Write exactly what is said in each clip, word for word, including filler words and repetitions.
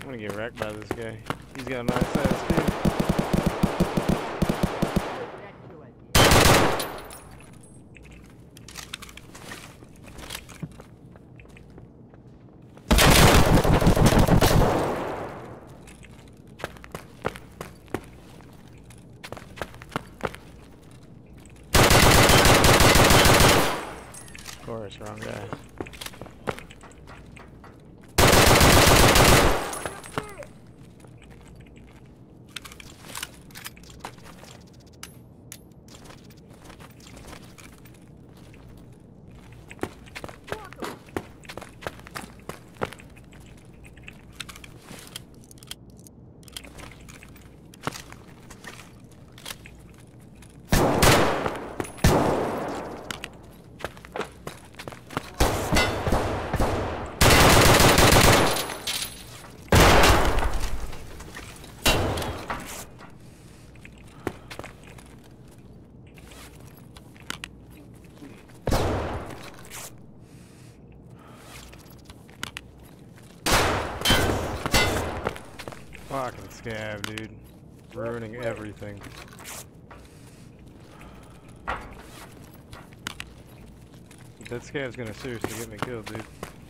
gonna get wrecked by this guy. He's got a nice ass too. Of course, wrong guy. Fucking scab, dude. Ruining everything. That scab's gonna seriously get me killed, dude.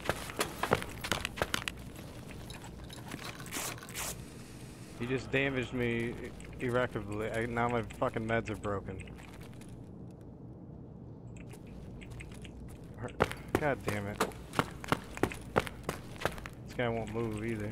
He just damaged me irreparably. I, now my fucking meds are broken. God damn it. This guy won't move either.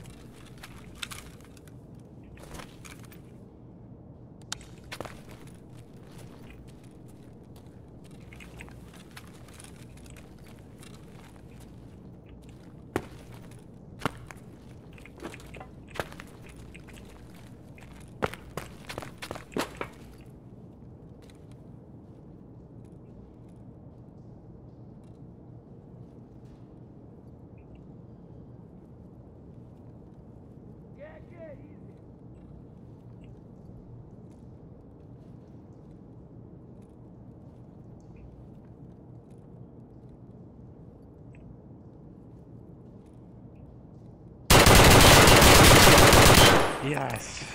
Yes.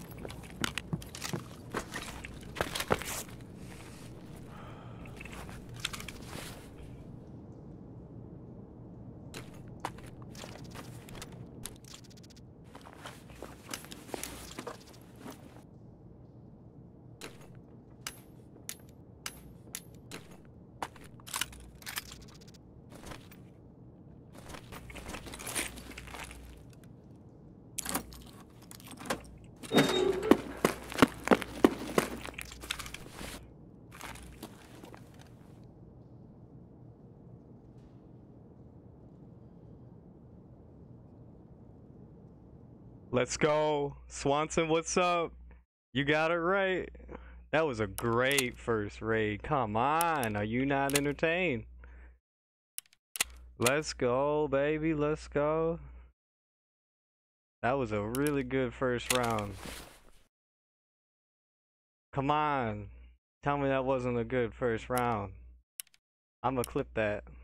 Let's go. Swanson, what's up? You got it right. That was a great first raid. Come on. Are you not entertained? Let's go, baby. Let's go. That was a really good first round. Come on. Tell me that wasn't a good first round. I'm gonna clip that.